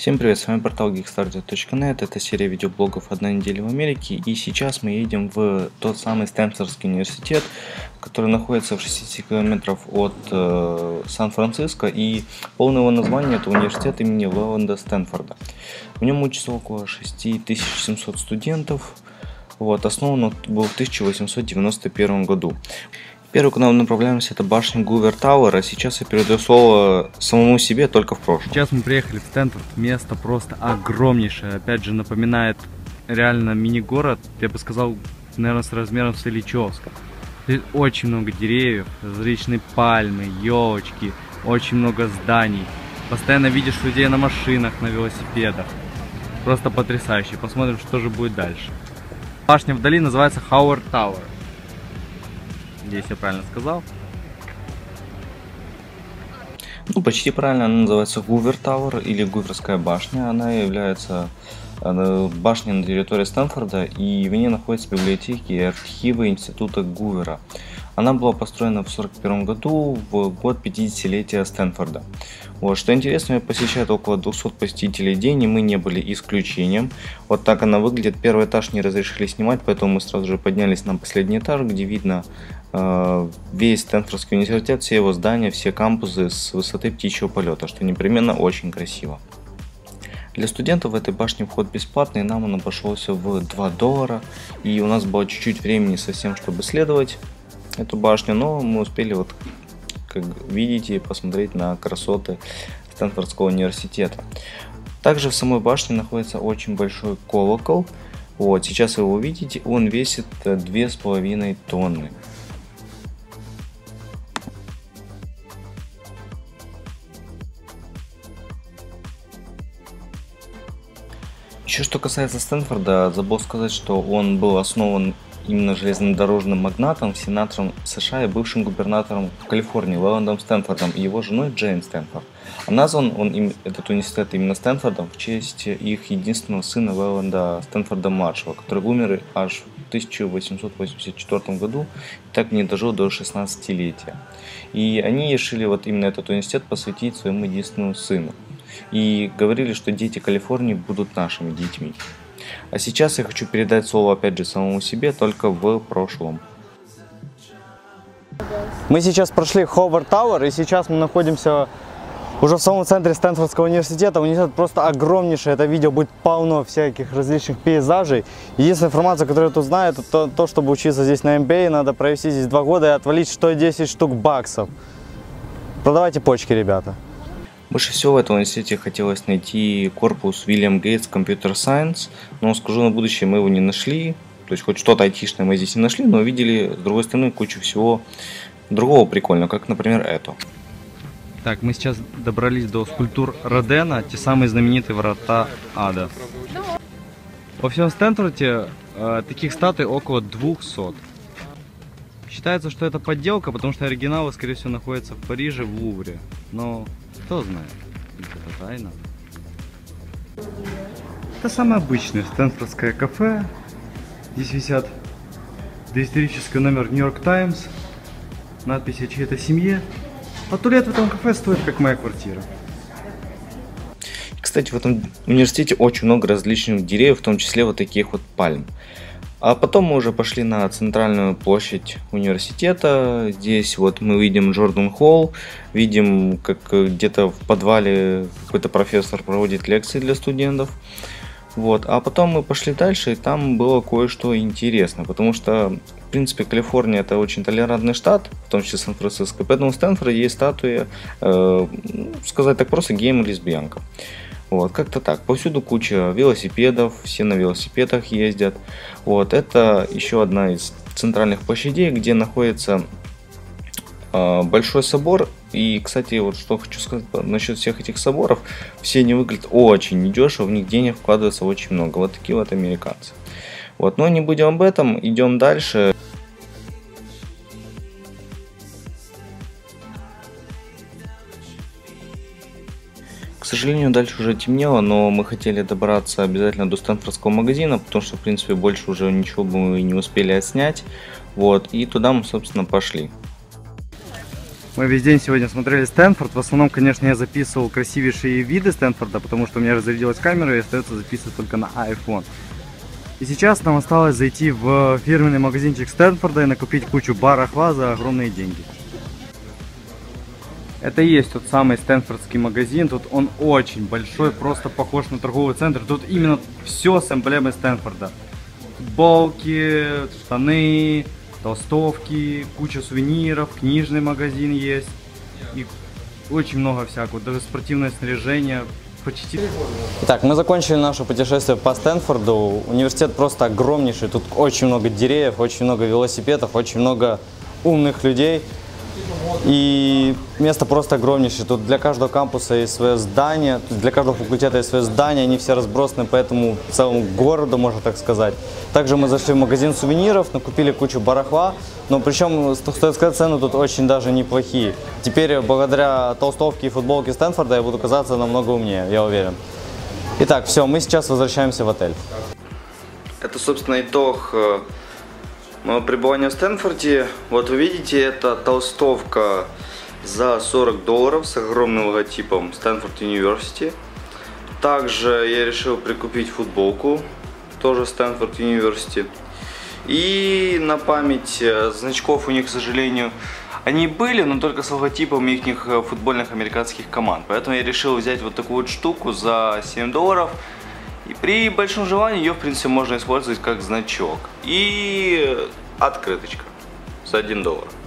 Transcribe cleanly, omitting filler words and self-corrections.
Всем привет, с вами портал geekstarter.net, это серия видеоблогов «Одна неделя в Америке», и сейчас мы едем в тот самый Стэнфордский университет, который находится в 60 километров от Сан-Франциско, и полное его название — это университет имени Лоланда Стэнфорда. В нем учатся около 6700 студентов, основан он был в 1891 году. Первый, куда мы направляемся, это башня Гувер Тауэр, а сейчас я передаю слово самому себе, только в прошлом. Сейчас мы приехали в Стэнфорд, место просто огромнейшее, опять же напоминает реально мини-город, я бы сказал, наверное, с размером с Ильичевска. Здесь очень много деревьев, различные пальмы, елочки, очень много зданий. Постоянно видишь людей на машинах, на велосипедах. Просто потрясающе. Посмотрим, что же будет дальше. Башня вдали называется Хауэр Тауэр. Здесь я правильно сказал. Почти правильно, она называется Гувер Тауэр или Гуверская башня. Она является башней на территории Стэнфорда, и в ней находятся библиотеки и архивы института Гувера. Она была построена в 1941 году, в год 50-летия Стэнфорда. Что интересно, ее посещает около 200 посетителей в день, и мы не были исключением. Вот так она выглядит. Первый этаж не разрешили снимать, поэтому мы сразу же поднялись на последний этаж, где видно весь Стэнфордский университет, все его здания, все кампусы с высоты птичьего полета, что непременно очень красиво. Для студентов в этой башне вход бесплатный, нам он обошелся в $2, и у нас было чуть-чуть времени совсем, чтобы исследовать эту башню, но мы успели, как видите, посмотреть на красоты Стэнфордского университета. Также в самой башне находится очень большой колокол. Сейчас вы его увидите, он весит 2,5 тонны. Еще что касается Стэнфорда, забыл сказать, что он был основан именно железнодорожным магнатом, сенатором США и бывшим губернатором Калифорнии Лоландом Стэнфордом и его женой Джейн Стэнфорд. А назван он, этот университет, именно Стэнфордом в честь их единственного сына Лоланда Стэнфорда-младшего, который умер аж в 1884 году и так не дожил до 16-летия. И они решили именно этот университет посвятить своему единственному сыну. И говорили, что дети Калифорнии будут нашими детьми. А сейчас я хочу передать слово опять же самому себе, только в прошлом. Мы сейчас прошли Хауэр Тауэр, и сейчас мы находимся уже в самом центре Стэнфордского университета. Университет просто огромнейший, это видео будет полно всяких различных пейзажей. Единственная информация, которую я тут знаю, это то, чтобы учиться здесь на MBA, надо провести здесь 2 года и отвалить 110 штук баксов. Продавайте почки, ребята. Больше всего в этом университете хотелось найти корпус William Gates Computer Science, но скажу на будущее, мы его не нашли. То есть хоть что-то айтишное мы здесь не нашли, но увидели с другой стороны кучу всего другого прикольного, как, например, это. Так, мы сейчас добрались до скульптур Родена, те самые знаменитые врата ада. Во всем Стэнфорде таких статуй около 200. Считается, что это подделка, потому что оригиналы, скорее всего, находятся в Париже, в Лувре. Но кто знает, это тайна. Это самое обычное стэнфордское кафе. Здесь висят доисторический номер New York Times, надпись о чьей-то семье. А туалет в этом кафе стоит как моя квартира. Кстати, в этом университете очень много различных деревьев, в том числе таких пальм. А потом мы уже пошли на центральную площадь университета. Здесь мы видим Джордан Холл, видим, как где-то в подвале какой-то профессор проводит лекции для студентов. А потом мы пошли дальше, и там было кое-что интересно, потому что, в принципе, Калифорния — это очень толерантный штат, в том числе Сан-Франциско, поэтому в Стэнфорде есть статуя, сказать так просто, геям и лесбиянкам. Как-то так. Повсюду куча велосипедов, все на велосипедах ездят. Это еще одна из центральных площадей, где находится большой собор. И, кстати, что хочу сказать насчет всех этих соборов. Все они выглядят очень недешево, в них денег вкладывается очень много. Такие американцы. Но не будем об этом, идем дальше. К сожалению, дальше уже темнело, но мы хотели добраться обязательно до Стэнфордского магазина, потому что, в принципе, больше уже ничего бы мы не успели отснять. И туда мы, собственно, пошли. Мы весь день сегодня смотрели Стэнфорд. В основном, конечно, я записывал красивейшие виды Стэнфорда, потому что у меня разрядилась камера и остается записывать только на iPhone. И сейчас нам осталось зайти в фирменный магазинчик Стэнфорда и накупить кучу барахла за огромные деньги. Это и есть тот самый стэнфордский магазин. Тут он очень большой, просто похож на торговый центр. Тут именно все с эмблемой Стэнфорда. Футболки, штаны, толстовки, куча сувениров, книжный магазин есть. И очень много всякого, даже спортивное снаряжение. Почти. Итак, мы закончили наше путешествие по Стэнфорду. Университет просто огромнейший. Тут очень много деревьев, очень много велосипедов, очень много умных людей. И место просто огромнейшее. Тут для каждого кампуса есть свое здание, для каждого факультета есть свое здание. Они все разбросаны по этому целому городу, можно так сказать. Также мы зашли в магазин сувениров, накупили кучу барахла. Но причем, стоит сказать, цены тут очень даже неплохие. Теперь, благодаря толстовке и футболке Стэнфорда, я буду казаться намного умнее, я уверен. Итак, все, мы сейчас возвращаемся в отель. Это, собственно, итог моего пребывания в Стэнфорде. Вот вы видите, это толстовка за $40 с огромным логотипом Stanford University. Также я решил прикупить футболку, тоже Stanford University. И на память значков у них, к сожалению, они были, но только с логотипом их футбольных американских команд. Поэтому я решил взять вот такую вот штуку за $7. И при большом желании ее, в принципе, можно использовать как значок. И открыточка за $1.